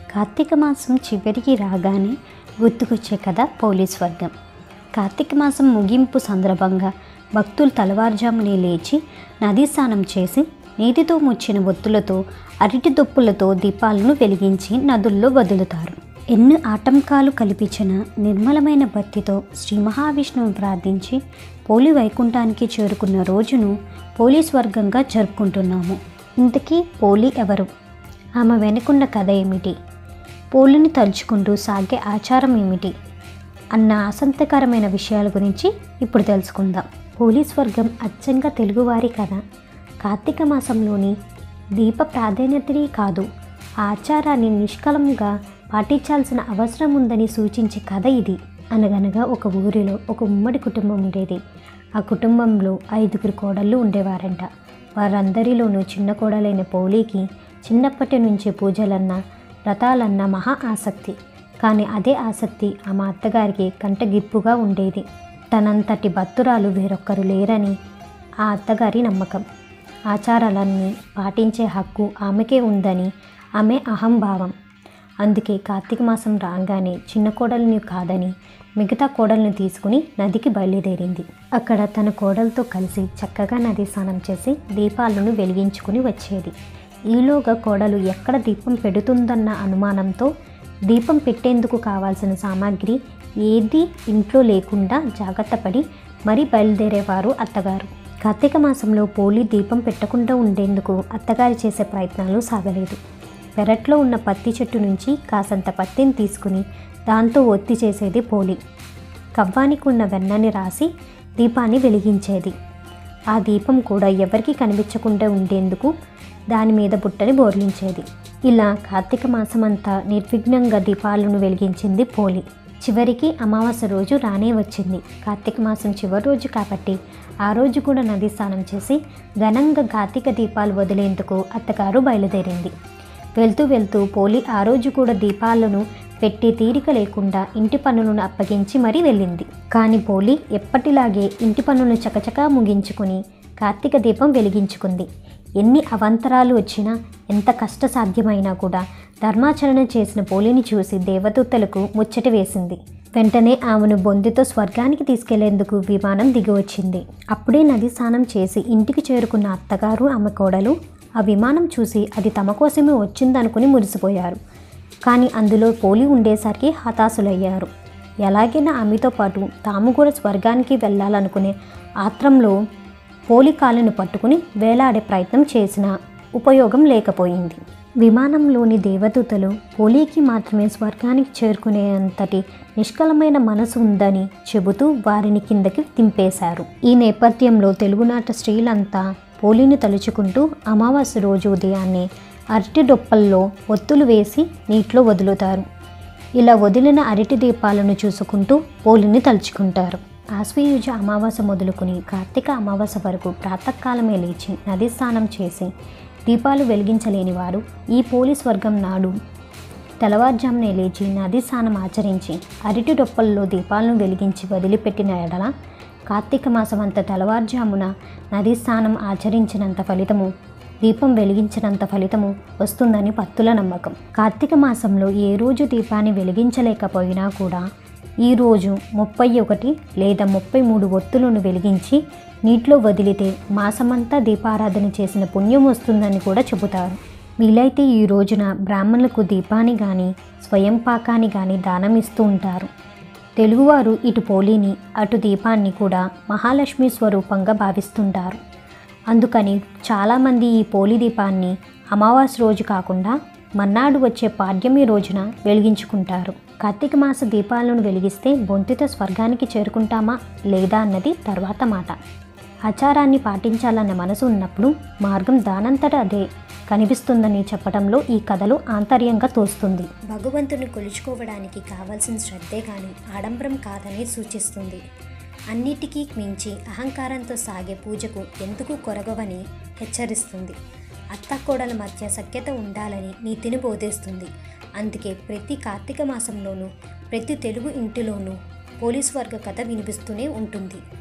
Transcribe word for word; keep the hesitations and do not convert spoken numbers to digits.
కార్తీక మాసం చివరికి రాగానే గుర్తుకొచ్చే కథ పోలీస్ వర్గం. కార్తీక మాసం ముగింపు సందర్భంగా భక్తులు తెల్లవారుజామునే లేచి నదీ స్నానం చేసి నీటితో ముచ్చిన ఒత్తులతో అరటి దొప్పులతో దీపాలను వెలిగించి నదుల్లో వదులుతారు. ఎన్ని ఆటంకాలు కల్పించిన నిర్మలమైన భక్తితో శ్రీ మహావిష్ణువుని ప్రార్థించి పోలి వైకుంఠానికి చేరుకున్న రోజును పోలీస్ వర్గంగా జరుపుకుంటున్నాము. ఇంతకీ పోలి ఎవరు? ఆమె వెనుకున్న కథ ఏమిటి? పోలిని తలుచుకుంటూ సాగే ఆచారం ఏమిటి అన్న ఆసక్తికరమైన విషయాల గురించి ఇప్పుడు తెలుసుకుందాం. పోలీస్ వర్గం అచ్చంగా తెలుగువారి కథ. కార్తీక మాసంలోని దీప ప్రాధాన్యతని కాదు, ఆ ఆచారాన్ని నిష్కలంగా పాటించాల్సిన అవసరం ఉందని సూచించే కథ ఇది. అనగనగా ఒక ఊరిలో ఒక ఉమ్మడి కుటుంబం ఉండేది. ఆ కుటుంబంలో ఐదుగురు కోడళ్ళు ఉండేవారంట. వారందరిలోనూ చిన్న కోడలైన పోలికి చిన్నప్పటి నుంచి పూజలన్నా వ్రతాలన్నా మహా ఆసక్తి. కానీ అదే ఆసక్తి ఆమె అత్తగారికి కంటగిప్పుగా ఉండేది. తనంతటి భక్తురాలు వేరొక్కరు లేరని ఆ అత్తగారి నమ్మకం. ఆచారాలన్నీ పాటించే హక్కు ఆమెకే ఉందని ఆమె అహంభావం. అందుకే కార్తీక మాసం రాగానే చిన్న కోడల్ని కాదని మిగతా కోడల్ని తీసుకుని నదికి బయలుదేరింది. అక్కడ తన కోడలతో కలిసి చక్కగా నది స్నానం చేసి దీపాలను వెలిగించుకుని వచ్చేది. ఈలోగా కోడలు ఎక్కడ దీపం పెడుతుందన్న అనుమానంతో దీపం పెట్టేందుకు కావాల్సిన సామాగ్రి ఏది ఇంట్లో లేకుండా జాగ్రత్త పడి మరీ బయలుదేరేవారు అత్తగారు. కార్తీక మాసంలో పోలి దీపం పెట్టకుండా ఉండేందుకు అత్తగారు చేసే ప్రయత్నాలు సాగలేదు. పెరట్లో ఉన్న పత్తి చెట్టు నుంచి కాసంత పత్తిని తీసుకుని దాంతో ఒత్తి చేసేది పోలి. కవ్వానికి ఉన్న వెన్నని రాసి దీపాన్ని వెలిగించేది. ఆ దీపం కూడా ఎవరికీ కనిపించకుండా ఉండేందుకు దాని మీద బుట్టని బోర్లించేది. ఇలా కార్తీక మాసమంతా నిర్విఘ్నంగా దీపాలను వెలిగించింది పోలి. చివరికి అమావాస్య రోజు రానే వచ్చింది. కార్తీక మాసం చివరి రోజు కాబట్టి ఆ రోజు కూడా నది స్నానం చేసి ఘనంగా కార్తీక దీపాలు వదిలేందుకు అత్తగారు బయలుదేరింది. వెళ్తూ వెళ్తూ పోలి ఆ రోజు కూడా దీపాలను పెట్టి తీరిక లేకుండా ఇంటి పనులను అప్పగించి మరీ వెళ్ళింది. కానీ పోలి ఎప్పటిలాగే ఇంటి పనులను చకచకా ముగించుకుని కార్తీక దీపం వెలిగించుకుంది. ఎన్ని అవాంతరాలు వచ్చినా, ఎంత కష్టసాధ్యమైనా కూడా ధర్మాచరణ చేసిన పోలిని చూసి దేవదూతలకు ముచ్చట వేసింది. వెంటనే ఆమెను బొందితో స్వర్గానికి తీసుకెళ్లేందుకు విమానం దిగివచ్చింది. అప్పుడే నది స్నానం చేసి ఇంటికి చేరుకున్న అత్తగారు ఆమె కోడలు ఆ విమానం చూసి అది తమ కోసమే వచ్చిందనుకుని మురిసిపోయారు. కానీ అందులో పోలి ఉండేసరికి హతాశులయ్యారు. ఎలాగైనా ఆమెతో పాటు తాము కూడా స్వర్గానికి వెళ్ళాలనుకునే ఆత్రంలో పోలి కాళ్ళను పట్టుకుని వేలాడే ప్రయత్నం చేసినా ఉపయోగం లేకపోయింది. విమానంలోని దేవదూతలు పోలికి మాత్రమే స్వర్గానికి చేరుకునేంతటి నిష్కలమైన మనసు ఉందని చెబుతూ వారిని కిందకి దింపేశారు. ఈ నేపథ్యంలో తెలుగునాట స్త్రీలంతా పోలిని తలుచుకుంటూ అమావాస్య రోజు ఉదయాన్నే అరటి డొప్పల్లో ఒత్తులు వేసి నీటిలో వదులుతారు. ఇలా వదిలిన అరటి దీపాలను చూసుకుంటూ పోలిని తలుచుకుంటారు. ఆశ్వయుజ అమావాస్య మొదలుకుని కార్తీక అమావాస్య వరకు ప్రాతకాలమే లేచి నది స్నానం చేసి దీపాలు వెలిగించలేని వారు ఈ పోలీస్ వర్గం నాడు తెల్లవారుజామునే లేచి నది స్నానం ఆచరించి అరటి డొప్పల్లో దీపాలను వెలిగించి వదిలిపెట్టిన ఎడల కార్తీక మాసం అంత తెల్లవారుజామున నదీ స్నానం ఆచరించినంత ఫలితము, దీపం వెలిగించినంత ఫలితము వస్తుందని భక్తుల నమ్మకం. కార్తీక మాసంలో ఏ రోజు దీపాన్ని వెలిగించలేకపోయినా కూడా ఈ రోజు ముప్పై ఒకటి లేదా ముప్పై మూడు ఒత్తులను వెలిగించి నీటిలో వదిలితే మాసమంతా దీపారాధన చేసిన పుణ్యం వస్తుందని కూడా చెబుతారు. వీలైతే ఈ రోజున బ్రాహ్మణులకు దీపాన్ని కానీ స్వయం పాకాన్ని కానీ దానం ఇస్తూ ఉంటారు. తెలుగువారు ఇటు పోలిని అటు దీపాన్ని కూడా మహాలక్ష్మి స్వరూపంగా భావిస్తుంటారు. అందుకని చాలామంది ఈ పోలి దీపాన్ని అమావాస్య రోజు కాకుండా మన్నాడు వచ్చే పాడ్యమి రోజున వెలిగించుకుంటారు. కార్తీక మాస దీపాలను వెలిగిస్తే బొంతితో స్వర్గానికి చేరుకుంటామా లేదా అన్నది తర్వాత మాట. ఆచారాన్ని పాటించాలన్న మనసు ఉన్నప్పుడు మార్గం దానంతట అదే కనిపిస్తుందని చెప్పడంలో ఈ కథలో ఆంతర్యంగా తోస్తుంది. భగవంతుని కొలుచుకోవడానికి కావాల్సిన శ్రద్ధే కానీ ఆడంబరం కాదని సూచిస్తుంది. అన్నిటికీ మించి అహంకారంతో సాగే పూజకు ఎందుకు కొరగవని హెచ్చరిస్తుంది. అత్తకోడల మధ్య సఖ్యత ఉండాలని నీతిని బోధిస్తుంది. అందుకే ప్రతి కార్తీక మాసంలోనూ ప్రతి తెలుగు ఇంటిలోనూ పోలీస్ వర్గ కథ వినిపిస్తూనే ఉంటుంది.